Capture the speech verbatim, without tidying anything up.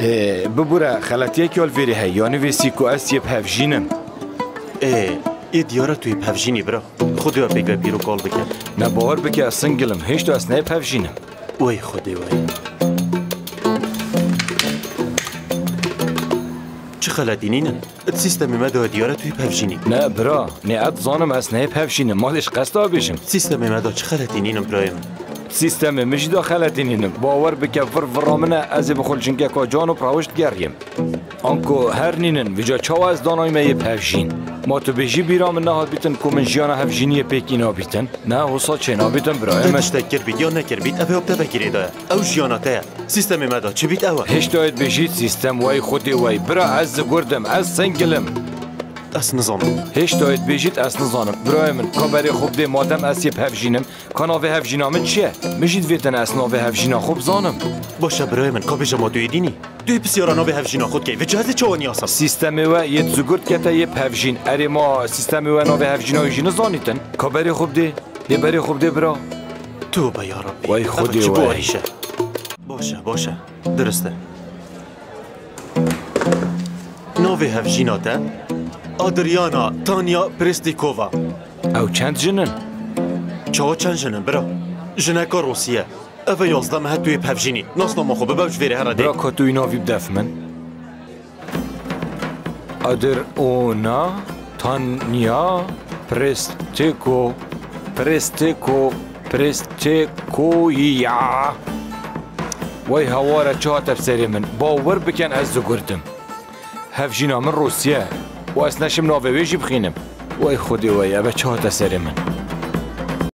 ببوره خلطیه که الویری هی یعنی ویسی که از یه پفجینم. ای ای دیاره توی پفجینی برا خودی ها بگه پیرو کال بکن. نه باور بکه از سنگلم هیچ تو از نه پفجینم. وای خودی وای چه خلطی نینن؟ ات سیستمی مده دیاره توی پفجینی. نه برا نه ات زانم از نه پفجینم مالش قصد بشم. سیستمی مده چه خلطی نینم برایم؟ سیستم مش داخلتی نینم باور بکه فر فرامنه از بخولچنگه که جانو پراوشت گریم آنکو هر نینن ویجا چاو از دانای می پفجین ما تو بیجی بیرام نهاد بیتن که من جیانا هفجینی پیکی نابیتن نه حسا چه نابیتن برای من تشتکر بید یا نکر بید اوه ابتا بگیره داره او جیانا تایه سیستم مدا چه بید اوه؟ هش داید بیجید سیستم وای خودی وای برا از گردم از سنگلم اس نظانم هیچ داید بیجید اس نظانم برای من کابری خوب ده مادم از یه پفجینم کاناوه هفجینامن چیه؟ میشید ویتن از ناوه هفجینا خوب زانم باشه برای من کابیجا ما دوی دینی دوی بسیارا ناوه هفجینا خود که و جهاز چوانی آسم سیستم و یه زگرد که تا یه پفجین اری ما سیستم و ناوه هفجینا ایجین زانیتن کابری خوب ده ده بری خوب ده برا تو با یا ربی وای خودی وای باشه باشه درسته ناوه هفجینا تا آدریانا تانیا پرستیکووا او چند جنن؟ چه چند جنن برا؟ جنکا روسیه اوه یازده مهد توی پفجینی ناس ناما خوبه بوش ویره هر دی برا کتوی ناوی بدف من آدر اونا تانیا پرستیکو پرستیکو پرستیکویا وای هواره چه تفسیری من باور بکن از زگردم هفجینا من روسیه و از نشم ناوه ویجی بخینم وای خودی وای ابا چه تفسیری من